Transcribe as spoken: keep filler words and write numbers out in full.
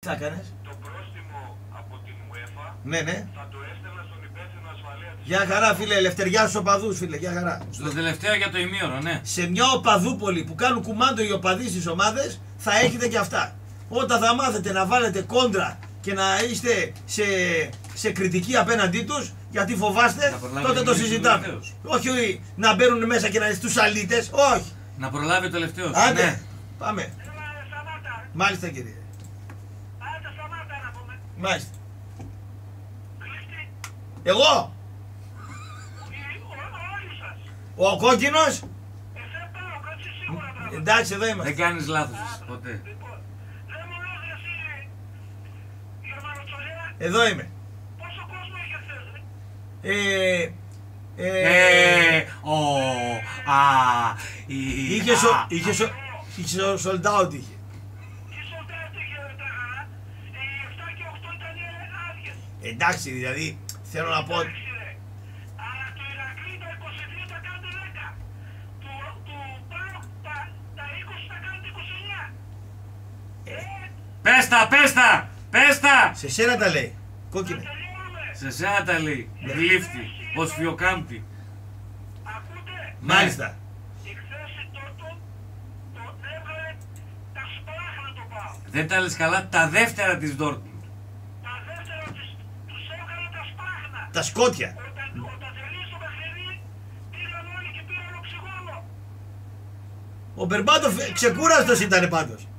Τι έκανες? Το πρόστιμο από την UEFA Ναι, ναι. θα το έστελνα στον υπεύθυνο ασφαλεία της. Γεια χαρά, φίλε. Ελευθεριά στους οπαδούς, φίλε. Γεια χαρά. Στο τελευταίο για το ημίωρο, ναι. Σε μια οπαδούπολη που κάνουν κουμάντο οι οπαδοί στις ομάδες, θα έχετε και αυτά. Όταν θα μάθετε να βάλετε κόντρα και να είστε σε, σε κριτική απέναντί τους, γιατί φοβάστε, τότε το συζητάμε. Όχι να μπαίνουν μέσα και να είναι στους αλήτες, όχι. Να προλάβει ο τελευταίος. Άντε, Ναι. πάμε. Έλα, Σταμάτα. Μάλιστα, κύριε. Άντε, σταμάτα να πούμε. Μάλιστα. Κλειστή. Εγώ, Ο- Όλοι σας. ο κόκκινος. Εσέ πάω, κάτσε σίγουρα πράγματα. Εντάξει, εδώ είμαστε. Δεν κάνεις λάθος ποτέ. Λοιπόν, δεν μου λες εσύ, Γερμανοτσολιά, Εδώ είμαι. πόσο κόσμο είχε χθες, ρε? Ε, Ε, ε, ο, α, η, είχε, α. σο, είχε, σο, είχε σο, sold out είχε. Τι σολτάτε είχε ρε τραχά, οι επτά και οκτώ ήταν άδειες. Εντάξει, δηλαδή θέλω να πω. Εντάξει, ρε. Αλλά το Ηρακλή τα είκοσι δύο τα κάνετε δέκα. Του, του Πάοκ τα, τα είκοσι τα κάνετε είκοσι εννιά. Ε, Πες τα, πες τα, πες τα. Σε σένα τα λέει. Κόκκινε. τελειώνουμε. Σε σένα τα λέει. Γλύφτη, ως φιοκάμπτη. Ακούτε, Μάλιστα. η χθέση τότο το έβγαλε τα σπλάχνα το Πάοκ. Δεν τα λες καλά, τα δεύτερα της Ντόρτμουντ. Τα δεύτερα της, τους έβγαλε τα σπάχνα. Τα σκότια. Όταν, όταν τελείωσε το παιχνίδι, πήγαν όλοι και πήραν οξυγόνο. Ο Μπερμπάτοφ ξεκούραστος ήταν πάντως.